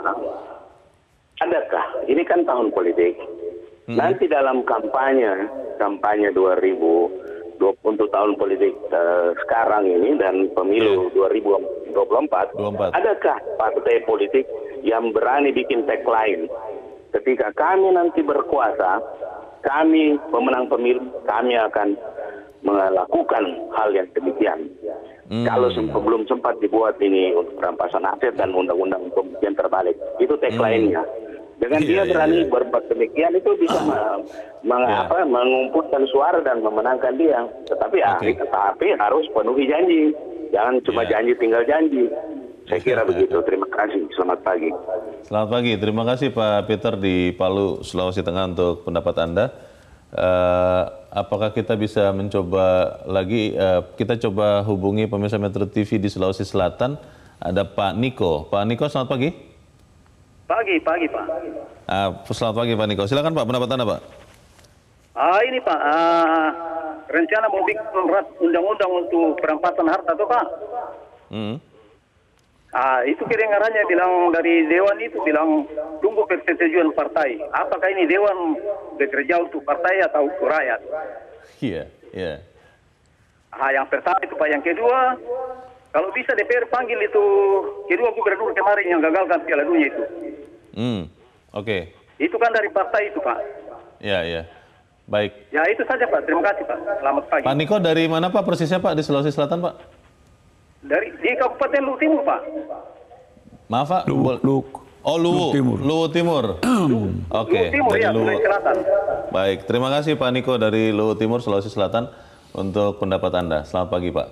G: adakah ini kan tahun politik? Hmm. Nanti dalam kampanye kampanye dua ribu dua puluh untuk tahun politik uh, sekarang ini dan pemilu yeah. dua ribu dua puluh empat, adakah partai politik yang berani bikin tagline ketika kami nanti berkuasa, kami pemenang pemilu, kami akan melakukan hal yang demikian. Hmm. Kalau sem belum sempat dibuat ini untuk perampasan aset dan undang-undang pembuktian terbalik, itu tagline-nya. Hmm. Dengan yeah, dia berani yeah, yeah. berbuat demikian itu bisa uh, meng yeah. apa, mengumpulkan suara dan memenangkan dia. Tetapi okay. ah, tapi harus penuhi janji, jangan cuma yeah. janji tinggal janji. Saya kira begitu. Terima kasih. Selamat pagi.
A: Selamat pagi. Terima kasih Pak Peter di Palu, Sulawesi Tengah untuk pendapat Anda. Uh, apakah kita bisa mencoba lagi? Uh, kita coba hubungi pemirsa Metro T V di Sulawesi Selatan. Ada Pak Niko. Pak Niko, selamat pagi.
F: Pagi, pagi Pak.
A: Uh, selamat pagi Pak Niko. Silakan Pak, pendapat Anda Pak.
F: Ah ini Pak, uh, rencana mau bikin undang-undang untuk perampasan harta tuh Pak. Hmm. Ah itu kedengarannya bilang dari Dewan itu bilang tunggu persetujuan partai. Apakah ini Dewan bekerja untuk partai atau untuk rakyat?
A: Iya, iya.
F: Ah yang pertama itu Pak. Yang kedua, kalau bisa D P R panggil itu kedua gubernur kemarin yang gagalkan Piala Dunia itu.
A: Hmm, oke. Okay.
F: Itu kan dari partai itu Pak.
A: Iya, iya. Baik.
F: Ya itu saja Pak. Terima kasih Pak. Selamat pagi.
A: Pak Niko dari mana Pak persisnya Pak di Sulawesi Selatan Pak?
F: Dari di Kabupaten Luwu Timur Pak.
A: Maaf Pak.
B: Luwu. Lu.
A: Oh Luwu. Timur. Luwu Timur. Oke. Okay.
F: Luwu Timur ya, Sulawesi Selatan.
A: Baik. Terima kasih Pak Niko dari Luwu Timur, Sulawesi Selatan untuk pendapat Anda. Selamat pagi Pak.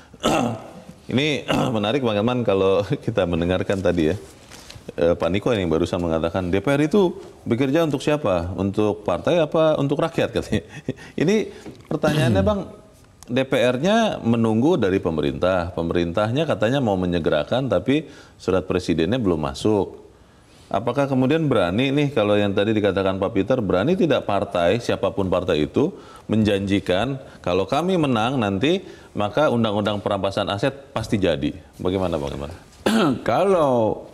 A: Ini menarik Bang Elman kalau kita mendengarkan tadi ya. Eh, Pak Niko yang barusan mengatakan D P R itu bekerja untuk siapa? Untuk partai apa untuk rakyat katanya. Ini pertanyaannya Bang, D P R-nya menunggu dari pemerintah. Pemerintahnya katanya mau menyegerakan tapi surat presidennya belum masuk. Apakah kemudian berani nih kalau yang tadi dikatakan Pak Peter, berani tidak partai, siapapun partai itu, menjanjikan kalau kami menang nanti maka undang-undang perampasan aset pasti jadi. Bagaimana Bang Elman?
B: Kalau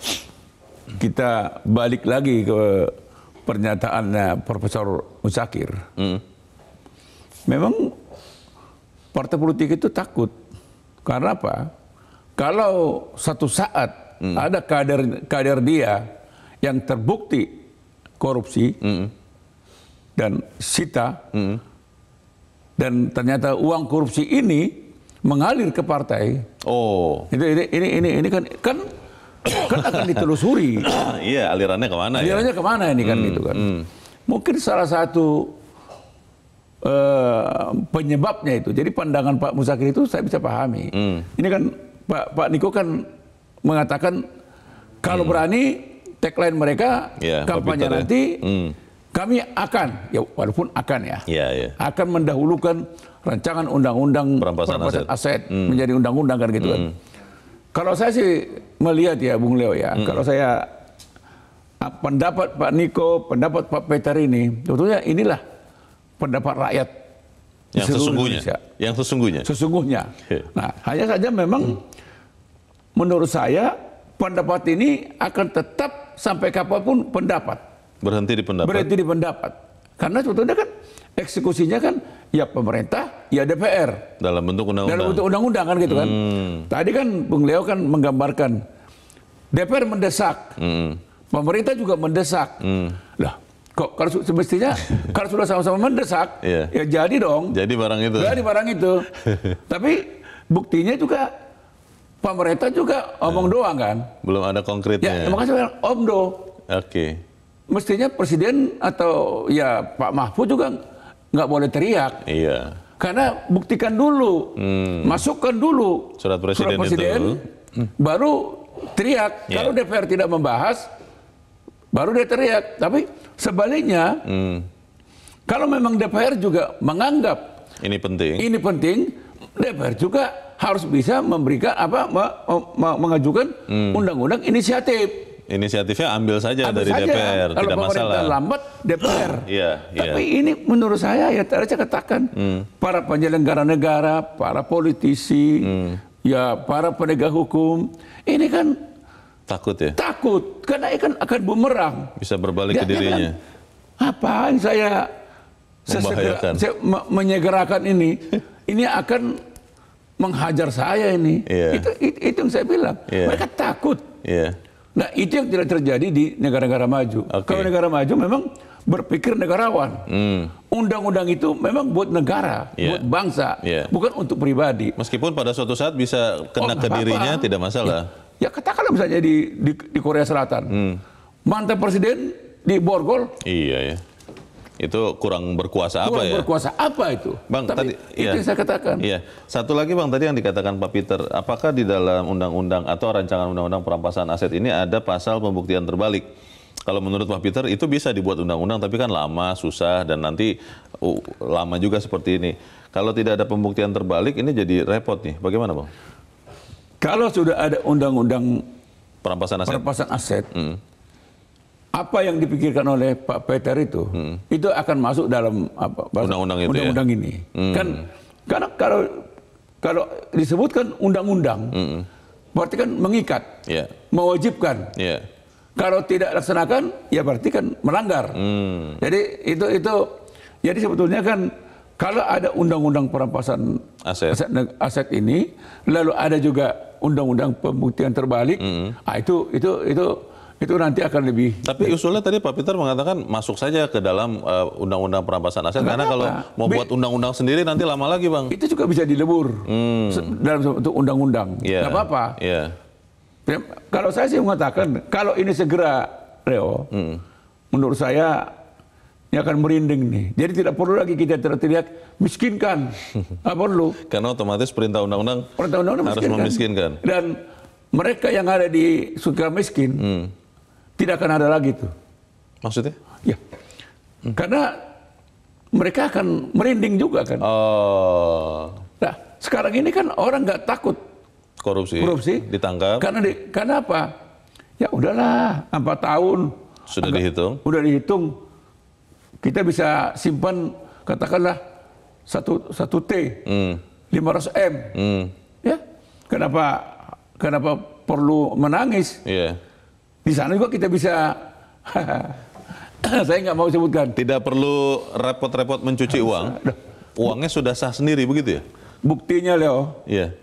B: kita balik lagi ke pernyataannya Profesor Muzakir, hmm. memang partai politik itu takut. Karena apa? Kalau satu saat hmm. ada kader kader dia yang terbukti korupsi hmm. dan sita hmm. dan ternyata uang korupsi ini mengalir ke partai. Oh, ini ini ini ini, ini kan kan kan akan ditelusuri.
A: Iya, alirannya kemana?
B: Alirannya
A: ya?
B: kemana ini kan hmm. gitu kan? Hmm. Mungkin salah satu uh, penyebabnya itu. Jadi pandangan Pak Muzakir itu saya bisa pahami. Hmm. Ini kan Pak Pak Niko kan mengatakan kalau hmm. berani tagline mereka ya, kampanye nanti ya. hmm. kami akan, ya walaupun akan ya, ya, ya. akan mendahulukan rancangan undang-undang perampasan, perampasan aset, aset hmm. menjadi undang-undang kan gitu hmm. kan. Kalau saya sih melihat ya Bung Leo ya, hmm. kalau saya pendapat Pak Niko, pendapat Pak Peter ini, sebetulnya inilah pendapat rakyat
A: yang sesungguhnya.
B: Indonesia.
A: Yang sesungguhnya.
B: Sesungguhnya. Nah, hanya saja memang hmm. menurut saya pendapat ini akan tetap sampai kapanpun pendapat.
A: Berhenti di pendapat.
B: Berhenti di pendapat. Karena sebetulnya kan eksekusinya kan ya pemerintah, ya D P R.
A: Dalam bentuk undang-undang.
B: Dalam bentuk undang-undang kan gitu kan. Hmm. Tadi kan Bung Leo kan menggambarkan D P R mendesak, hmm. pemerintah juga mendesak. Hmm. Lah, kok kalau semestinya kalau sudah sama-sama mendesak, yeah. ya jadi dong.
A: Jadi barang itu.
B: Jadi barang itu. Tapi buktinya juga pemerintah juga omong
A: hmm.
B: doang kan.
A: Belum ada konkretnya.
B: Ya, makanya saya omdo.
A: Oke. Okay.
B: Mestinya presiden atau ya Pak Mahfud juga nggak boleh teriak.
A: Iya.
B: Karena buktikan dulu, hmm. masukkan dulu
A: surat presiden,
B: surat presiden
A: itu,
B: baru teriak. Yeah. Kalau D P R tidak membahas, baru dia teriak. Tapi sebaliknya, hmm. kalau memang D P R juga menganggap
A: ini penting,
B: ini penting, D P R juga harus bisa memberikan apa, mengajukan undang-undang hmm. inisiatif.
A: Inisiatifnya ambil saja
B: ambil
A: dari
B: saja.
A: D P R,
B: kalau
A: tidak masalah.
B: Kalau lambat, D P R.
A: Iya,
B: Tapi
A: iya.
B: ini menurut saya, ya tadi saya katakan, hmm. para penyelenggara negara, para politisi, hmm. ya para penegak hukum, ini kan
A: takut ya?
B: Takut, karena ini kan akan bumerang.
A: Bisa berbalik ya, ke dirinya.
B: Kan, apaan saya,
A: membahayakan.
B: Saya menyegerakan ini, ini akan menghajar saya ini.
A: Yeah.
B: Itu, itu, itu yang saya bilang. Yeah. Mereka takut.
A: Yeah.
B: Nah itu yang tidak terjadi di negara-negara maju. Okay. Kalau negara maju memang berpikir negarawan. Undang-undang mm. itu memang buat negara, yeah. buat bangsa, yeah. bukan untuk pribadi.
A: Meskipun pada suatu saat bisa kena oh, ke dirinya, tidak masalah.
B: Ya, ya katakanlah misalnya di, di, di Korea Selatan, mm. mantan presiden diborgol.
A: Iya ya. Itu kurang berkuasa
B: kurang
A: apa ya?
B: berkuasa apa itu?
A: Bang,
B: Tapi
A: tadi
B: itu
A: iya,
B: yang saya katakan.
A: Iya. Satu lagi Bang, tadi yang dikatakan Pak Peter, apakah di dalam undang-undang atau rancangan undang-undang perampasan aset ini ada pasal pembuktian terbalik? Kalau menurut Pak Peter itu bisa dibuat undang-undang, tapi kan lama, susah, dan nanti uh, lama juga seperti ini. Kalau tidak ada pembuktian terbalik, ini jadi repot nih. Bagaimana Bang?
B: Kalau sudah ada undang-undang
A: perampasan aset,
B: perampasan aset
A: hmm.
B: apa yang dipikirkan oleh Pak Peter itu, hmm. itu akan masuk dalam apa,
A: undang-undang itu
B: undang-undang
A: ya?
B: ini.
A: Hmm.
B: Kan karena kalau kalau disebutkan undang-undang, hmm. berarti kan mengikat, yeah. mewajibkan.
A: Yeah.
B: Kalau tidak laksanakan, ya berarti kan melanggar. Hmm. Jadi itu itu jadi sebetulnya kan kalau ada undang-undang perampasan aset. aset aset ini, lalu ada juga undang-undang pembuktian terbalik, hmm. nah, itu itu itu itu nanti akan lebih.
A: Tapi usulnya tadi Pak Peter mengatakan masuk saja ke dalam undang-undang uh, perampasan aset. Karena apa? Kalau mau Be buat undang-undang sendiri nanti lama lagi Bang.
B: Itu juga bisa dilebur hmm. dalam satu undang-undang.
A: Yeah.
B: Nggak apa-apa.
A: Yeah.
B: Kalau saya sih mengatakan kalau ini segera, Leo, hmm. menurut saya ini akan merinding nih. Jadi tidak perlu lagi kita teriak miskinkan. Nggak perlu.
A: Karena otomatis perintah undang-undang harus
B: miskinkan.
A: memiskinkan.
B: Dan mereka yang ada di suka miskin, hmm. tidak akan ada lagi tuh.
A: Maksudnya?
B: Ya, hmm. karena mereka akan merinding juga kan.
A: Oh.
B: Nah, sekarang ini kan orang nggak takut
A: korupsi,
B: korupsi
A: ditangkap.
B: Karena di, karena apa? Ya udahlah, empat tahun
A: sudah
B: agak,
A: dihitung.
B: Udah dihitung, kita bisa simpan katakanlah satu satu T, hmm. lima ratus M, hmm. ya. Kenapa? Kenapa perlu menangis?
A: Yeah.
B: Di sana juga kita bisa, saya nggak mau sebutkan.
A: Tidak perlu repot-repot mencuci uang. Uangnya sudah sah sendiri begitu ya?
B: Buktinya Leo.
A: Iya. Yeah.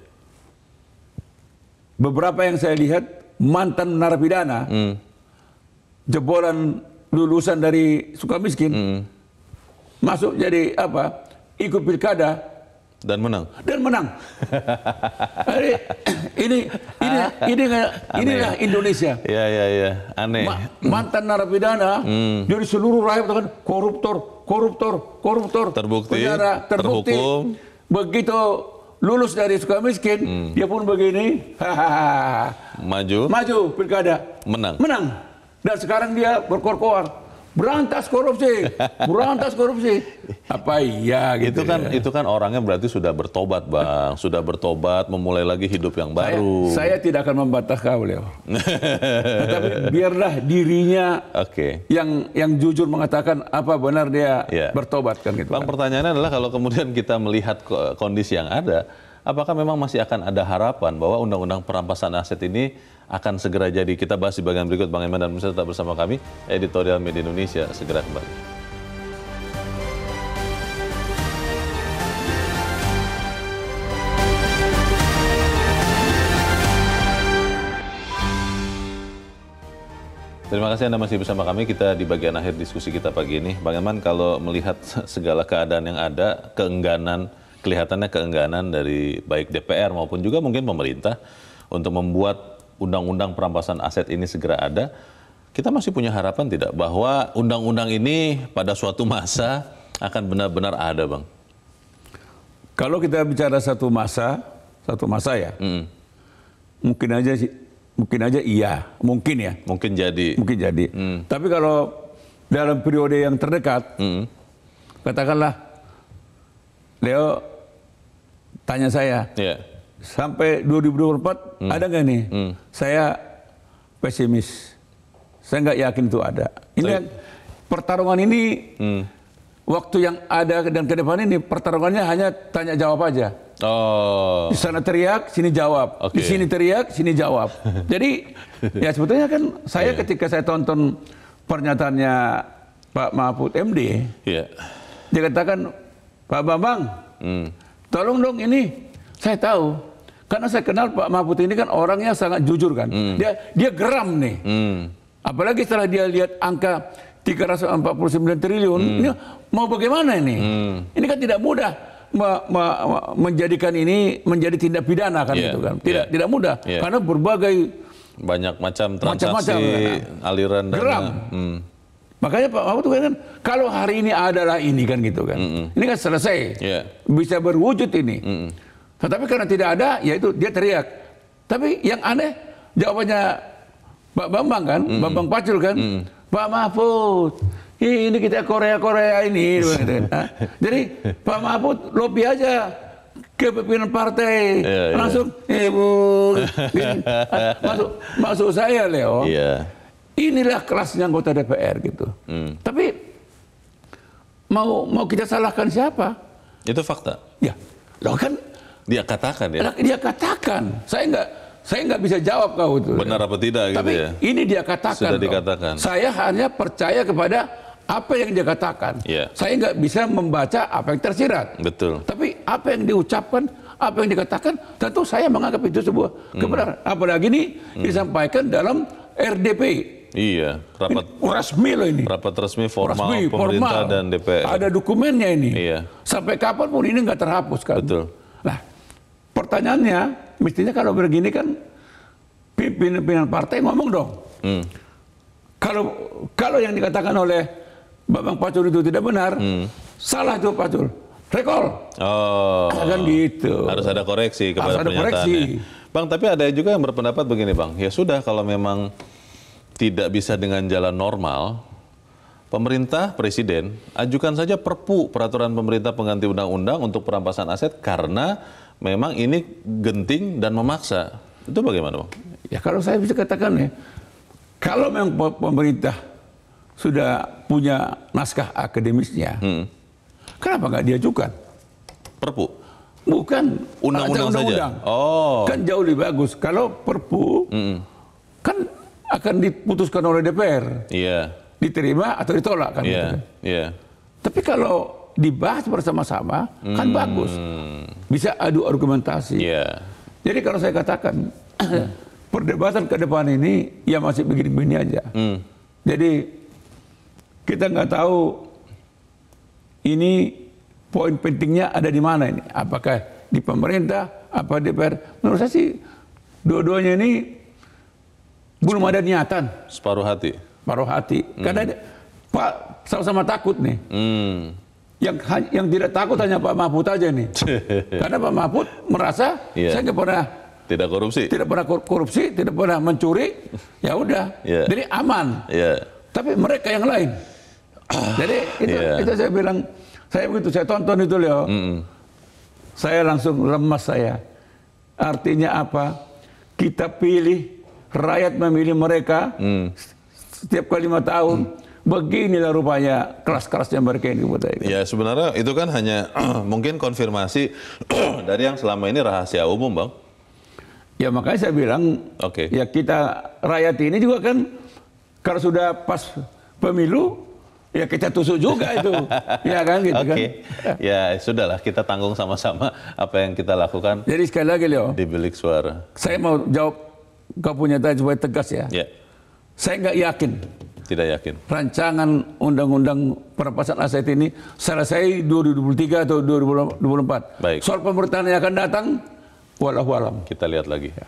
B: Beberapa yang saya lihat mantan narapidana, hmm. jebolan lulusan dari Sukamiskin, hmm. masuk jadi apa? Ikut pilkada.
A: Dan menang.
B: Dan menang. ini ini ini ini inilah Indonesia.
A: Iya iya iya, aneh.
B: Ma mantan narapidana, hmm. jadi seluruh rakyat kan koruptor, koruptor, koruptor.
A: Terbukti,
B: penjara, terbukti.
A: terhukum.
B: Begitu lulus dari Sukamiskin, hmm. dia pun begini.
A: Maju.
B: Maju pilkada.
A: Menang.
B: Menang. Dan sekarang dia berkor-kor. Berantas korupsi, berantas korupsi. Apa iya gitu?
A: Itu kan
B: ya.
A: itu kan orangnya berarti sudah bertobat Bang, sudah bertobat, memulai lagi hidup yang baru.
B: Saya, saya tidak akan membantah kau, Leo. Tetapi biarlah dirinya
A: okay.
B: yang yang jujur mengatakan apa benar dia yeah. bertobat kan gitu.
A: Bang,
B: kan.
A: Pertanyaannya adalah kalau kemudian kita melihat kondisi yang ada, apakah memang masih akan ada harapan bahwa undang-undang perampasan aset ini akan segera jadi? Kita bahas di bagian berikut. Bang Eman dan Musa tetap bersama kami, Editorial Media Indonesia segera kembali. Terima kasih Anda masih bersama kami. Kita di bagian akhir diskusi kita pagi ini. Bang Eman, kalau melihat segala keadaan yang ada, keengganan, kelihatannya keengganan dari baik D P R maupun juga mungkin pemerintah untuk membuat undang-undang perampasan aset ini segera ada, kita masih punya harapan tidak bahwa undang-undang ini pada suatu masa akan benar-benar ada, Bang?
B: Kalau kita bicara satu masa, satu masa ya, mm. mungkin aja sih, mungkin aja iya, mungkin ya.
A: Mungkin jadi.
B: Mungkin jadi. Mm. Tapi kalau dalam periode yang terdekat, mm. katakanlah, Leo tanya saya, yeah. sampai dua ribu dua puluh empat mm. ada nggak nih? Mm. Saya pesimis, saya nggak yakin itu ada. Ini so, pertarungan ini. Mm. Waktu yang ada dan ke depan ini pertarungannya hanya tanya jawab aja. Oh. Di sana teriak, sini jawab. Okay. Di sini teriak, sini jawab. Jadi ya sebetulnya kan saya yeah. ketika saya tonton pernyataannya Pak Mahfud M D, yeah. dia katakan, Pak Bambang, mm. tolong dong ini, saya tahu. Karena saya kenal Pak Mahfud ini kan orangnya sangat jujur kan. Mm. Dia dia geram nih. Mm. Apalagi setelah dia lihat angka tiga ratus empat puluh sembilan triliun, hmm. ini mau bagaimana ini? Hmm. Ini kan tidak mudah me, me, me, menjadikan ini menjadi tindak pidana kan, yeah. itu kan. Tidak yeah. tidak mudah yeah. karena berbagai
A: banyak macam transaksi, macam-macam, kan? Aliran dana.
B: Geram. Hmm. Makanya Pak Mahfud kan kalau hari ini adalah ini kan gitu kan. Mm-mm. Ini kan selesai. Yeah. Bisa berwujud ini. Mm-mm. Tetapi karena tidak ada, ya itu dia teriak. Tapi yang aneh jawabannya Pak Bambang kan, mm-mm. Bambang Pacul kan. Mm-mm. Pak Mahfud, ini kita Korea-Korea ini. Jadi Pak Mahfud lobby aja ke pimpinan partai, yeah, langsung, yeah. ibu, masuk, masuk saya Leo. Yeah. Inilah kelasnya anggota D P R gitu. Mm. Tapi mau mau kita salahkan siapa?
A: Itu fakta.
B: Ya, lo kan
A: dia katakan ya.
B: Dia katakan, saya enggak. Saya nggak bisa jawab kau itu.
A: Benar apa tidak gitu.
B: Tapi
A: ya?
B: Ini dia katakan.
A: Sudah dikatakan.
B: Saya hanya percaya kepada apa yang dia katakan. Yeah. Saya nggak bisa membaca apa yang tersirat.
A: Betul.
B: Tapi apa yang diucapkan, apa yang dikatakan, tentu saya menganggap itu sebuah mm. kebenaran. Apalagi ini mm. disampaikan dalam R D P.
A: Iya. Rapat
B: ini resmi loh ini.
A: Rapat resmi formal
B: resmi,
A: pemerintah
B: formal.
A: Dan D P R.
B: Ada dokumennya ini.
A: Iya.
B: Sampai kapanpun ini nggak terhapus kan.
A: Betul.
B: Nah, pertanyaannya. Mestinya kalau begini kan pimpinan partai ngomong dong. Hmm. Kalau kalau yang dikatakan oleh Bambang Pacul itu tidak benar, hmm. salah itu Pacul. Recall.
A: Oh.
B: Kan gitu.
A: Harus ada koreksi kepada
B: Harus ada
A: pernyataannya.
B: koreksi.
A: Bang, tapi ada juga yang berpendapat begini, Bang. Ya sudah, kalau memang tidak bisa dengan jalan normal, pemerintah, presiden, ajukan saja perpu, peraturan pemerintah pengganti undang-undang untuk perampasan aset karena memang ini genting dan memaksa. Itu bagaimana, Bang?
B: Ya kalau saya bisa katakan ya, kalau memang pemerintah sudah punya naskah akademisnya, hmm. kenapa nggak diajukan?
A: Perpu?
B: Bukan.
A: Undang-undang saja? Oh.
B: Kan jauh lebih bagus. Kalau perpu, hmm. kan akan diputuskan oleh D P R. Iya. Yeah. Diterima atau ditolak kan.
A: Iya.
B: Gitu.
A: Iya. Yeah.
B: Tapi kalau dibahas bersama-sama hmm. kan bagus, bisa adu argumentasi. Yeah. Jadi kalau saya katakan perdebatan ke depan ini ya masih begini-begini aja. Hmm. Jadi kita nggak tahu ini poin pentingnya ada di mana ini. Apakah di pemerintah, apa D P R? Menurut saya sih dua-duanya ini belum ada niatan.
A: Separuh hati.
B: Separuh hati. Hmm. Karena Pak sama-sama takut nih. Hmm. Yang yang tidak takut hanya Pak Mahfud aja nih. Karena Pak Mahfud merasa yeah. saya nggak pernah
A: tidak korupsi,
B: tidak pernah korupsi, tidak pernah mencuri, ya udah, yeah. jadi aman. Yeah. Tapi mereka yang lain. Jadi itu, yeah. itu saya bilang, saya begitu saya tonton itu Leo, mm-mm. saya langsung lemas saya. Artinya apa? Kita pilih, rakyat memilih mereka mm. setiap kali lima tahun. Mm. Beginilah rupanya kelas-kelasnya mereka ini.
A: Ya sebenarnya itu kan hanya mungkin konfirmasi dari yang selama ini rahasia umum, Bang.
B: Ya makanya saya bilang, okay. ya kita rakyat ini juga kan kalau sudah pas pemilu, ya kita tusuk juga itu, ya kan gitu
A: okay.
B: kan.
A: Ya sudahlah, kita tanggung sama-sama apa yang kita lakukan.
B: Jadi sekali lagi Leo,
A: di bilik suara.
B: Saya mau jawab, kau punya tanya supaya tegas ya. Yeah. Saya nggak yakin.
A: Tidak yakin.
B: Rancangan undang-undang perampasan aset ini selesai dua ribu dua puluh tiga atau dua ribu dua puluh empat.
A: Baik.
B: Soal pemerintahan yang akan datang, walau alam.
A: Kita lihat lagi. Ya.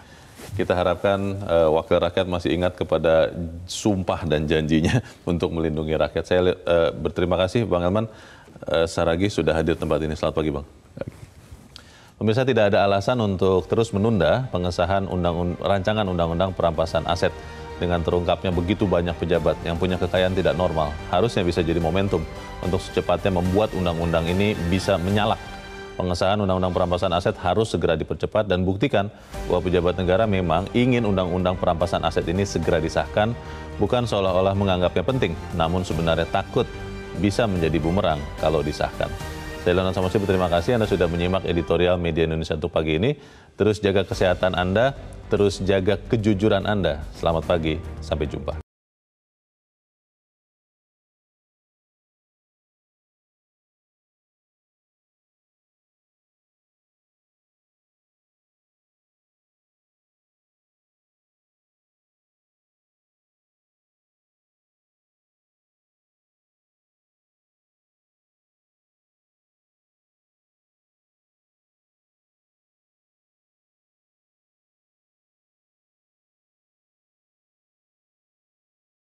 A: Kita harapkan uh, wakil rakyat masih ingat kepada sumpah dan janjinya untuk melindungi rakyat. Saya uh, berterima kasih Bang Elman uh, Saragih sudah hadir tempat ini. Selamat pagi Bang. Pemirsa, tidak ada alasan untuk terus menunda pengesahan undang rancangan undang-undang perampasan aset. Dengan terungkapnya begitu banyak pejabat yang punya kekayaan tidak normal, harusnya bisa jadi momentum untuk secepatnya membuat undang-undang ini bisa menyalak. Pengesahan undang-undang perampasan aset harus segera dipercepat dan buktikan bahwa pejabat negara memang ingin undang-undang perampasan aset ini segera disahkan, bukan seolah-olah menganggapnya penting, namun sebenarnya takut bisa menjadi bumerang kalau disahkan. Saya Leonard Samosir, terima kasih Anda sudah menyimak editorial Media Indonesia untuk pagi ini. Terus jaga kesehatan Anda, terus jaga kejujuran Anda. Selamat pagi, sampai jumpa.